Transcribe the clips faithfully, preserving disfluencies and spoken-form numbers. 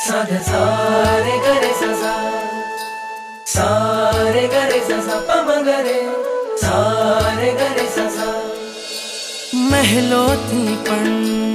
सा ध सा रे ग रे सा सा सा रे ग रे सा सा प म ग रे सा रे ग रे सा सा। મહેલોથી પણ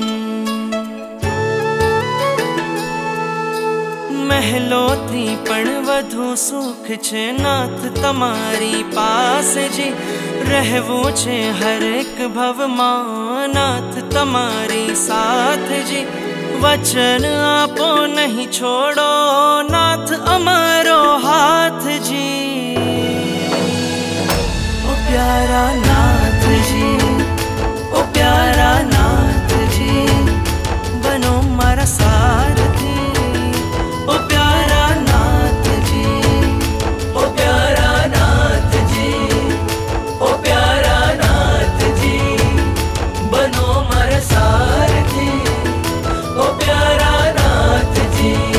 મહેલોથી પણ વધુ સુખ છે નાથ તમારી પાસે જી। રહેવું છે હરેક ભવમાં નાથ તમારી સાથ જી। વચન આપો નહીં છોડો નાથ અમારો હાથ જી। ઓ પ્યારા નાથ જી, ઓ પ્યારા નાથ જી, બનો મારા સારથી। ઓ પ્યારા નાથ જી, ઓ પ્યારા નાથ જી, ઓ પ્યારા નાથ જી, બનો મારા સારથી। ઓ પ્યારા નાથ જી।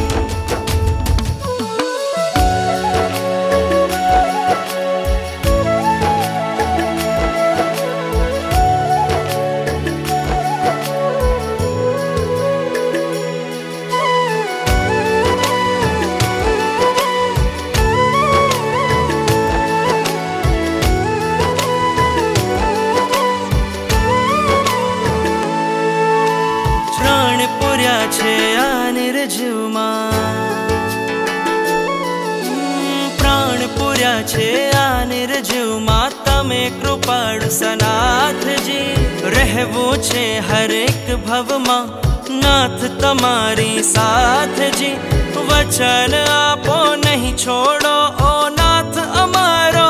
છે આ નિર્જીવમાં પ્રાણ પૂર્યા છે આ નિર્જીવમાં તમે કૃપાળુ સનાથજી। રહેવું છે હરેક ભવમાં નાથ તમારી સાથજી। વચન આપો નહીં છોડો ઓ નાથ અમારો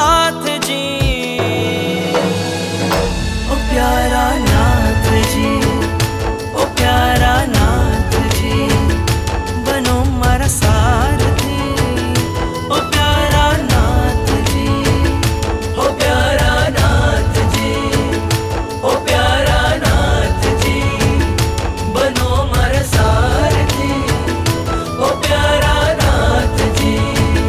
હાથજી। ઓ પ્યારા નાથજી, ઓ પ્યારા નાથજી, બનો મારા સારથી। ઓ પ્યારા નાથજી, ઓ પ્યારા નાથજી, ઓ પ્યારા નાથજી, બનો મારા સારથી। ઓ પ્યારા નાથજી।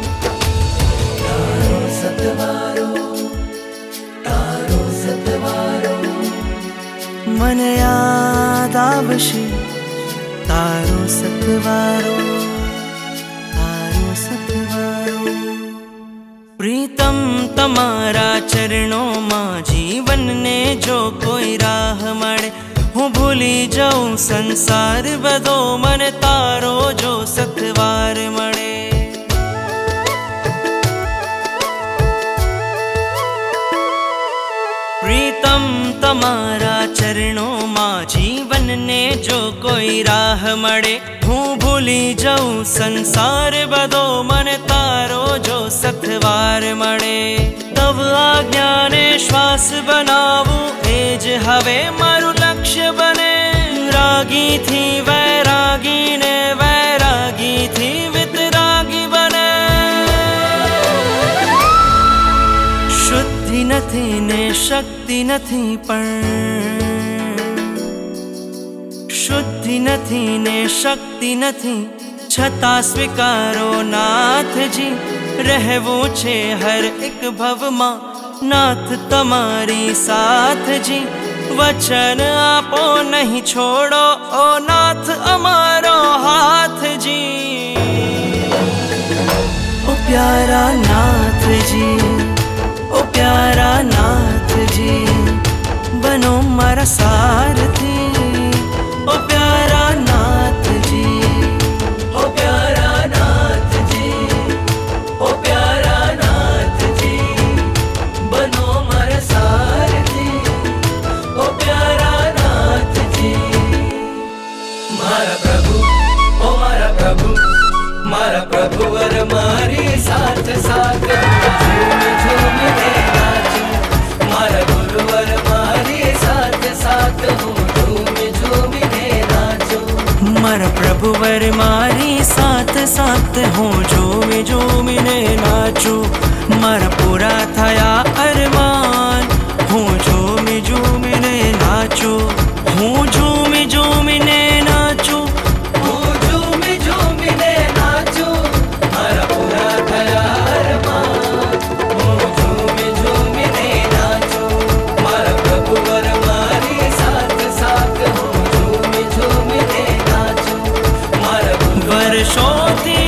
તારો સતવારો, તારો સતવારો મને યાદ આવશે તારો સતવારો, તારો સતવારો। પ્રીતમ તમારા ચરણોમાં જીવનને જો કોઈ રાહ મળે, હું ભૂલી જાઉં સંસાર બધો મને તારો જો સતવાર મળે। પ્રીતમ તમારા ચરણોમાં જીવનને જો કોઈ રાહ મળે, હું ભૂલી જાઉં સંસાર બધો મને તારો જો સથવાર મળે। તવ આજ્ઞાને શ્વાસ બનાવું એ જ હવે મારું લક્ષ્ય બને। રાગીથી વૈરાગીને વૈરાગીથી વિતરાગી બને। શુદ્ધિ નથી ને શક્તિ નથી પણ, શુદ્ધિ નથી ને શક્તિ નથી છતાં સ્વીકારો નાથજી। રહેવું છે હર એક ભવમાં નાથ તમારી સાથજી। વચન આપો નહીં છોડો ઓ નાથ અમારો હાથજી। ઓ પ્યારા નાથજી, ઓ પ્યારા નાથજી, બનો મારા સારથી। ઓ પ્યારા નાથજી, ઓ પ્યારા નાથજી, ઓ પ્યારા નાથજી, બનો મારા સારથી। ઓ પ્યારા નાથજી। મારા પ્રભુ, ઓ મારા પ્રભુ, મારા પ્રભુ વર મારી સાથ સાથ ઝૂમ ઝૂમને નાચું। મારા ગુરુવર મારી સાથ સાથ હું ઝૂમ ઝૂમને નાચું। મારા પ્રભુવર મારી સાથ સાથ હું ઝૂમી ઝૂમીને નાચું। મારા પૂરા થયા અરમાન હું ઝૂમી ઝૂમીને નાચું। હું ઝૂમી ઝૂમીને નાચું, હું ઝૂમી ઝૂમીને નાચું। મારા પૂરા થયા અરમાન હું ઝૂમી ઝૂમીને નાચું। મારા પ્રભુ વર મારી સાથ સાથ હું ઝૂમી ઝૂમીને નાચું। होती